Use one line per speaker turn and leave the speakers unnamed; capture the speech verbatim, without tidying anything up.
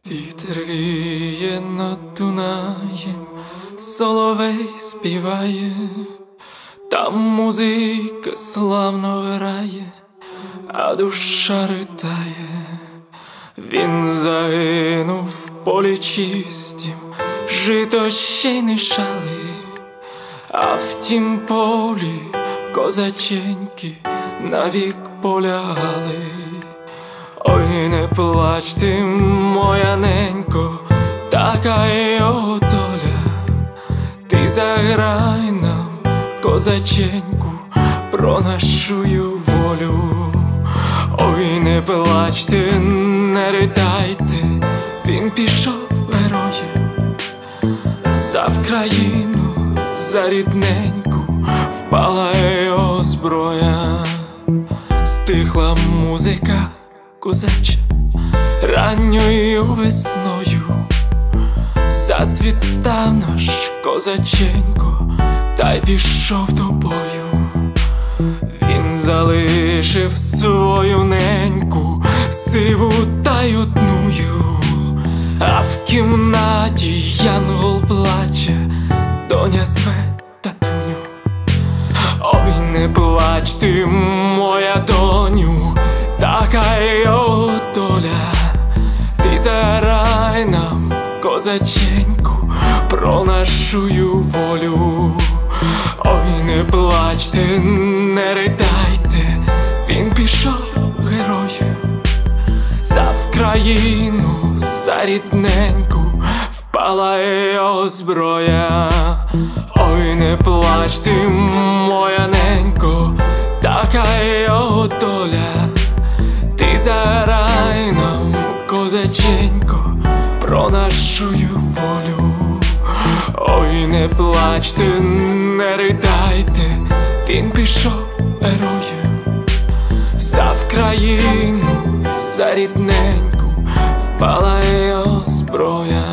Вітер віє над Дунаєм, соловей співає, там музика славно грає, а душа ридає. Він загинув в полі чистім, жито ще й не шали, а в тім полі козаченьки навік полягали. Ой, не плач ти, моя ненько, така його доля. Ти заграй нам, козаченьку, про нашую волю. Ой, не плачте, не ридайте, він пішов героєм. За Вкраїну, за рідненьку, впала його зброя. Стихла музика козача ранньою весною. Зацвіт став наш козаченько, та й пішов до бою. Він залишив свою неньку, сиву та й одную, а в кімнаті янгол плаче, доня зве татуню. Ой, не плач ти, моя доню, така його доля. Ти заграй нам, козаченьку, про нашую волю. Ой, не плачте, не ридайте, він пішов героєм. За Вкраїну, за рідненьку, впала його зброя. Ой, не плачте, моя ненько, така його доля. Ти заграй нам, козаченько, про нашую волю. Ой, не плачте, не ридайте, він пішов героєм. За Вкраїну, за рідненьку, впала його зброя.